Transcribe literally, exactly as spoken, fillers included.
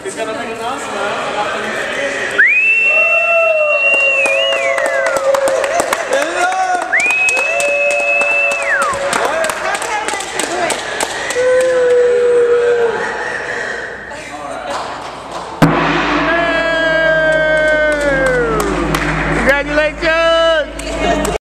He's gonna make an announcement after the Congratulations!